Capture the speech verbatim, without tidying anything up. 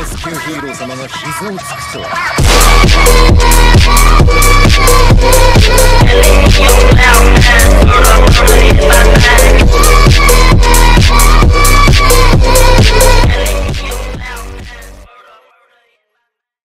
レスキューヒーロー様が膝をつくとは。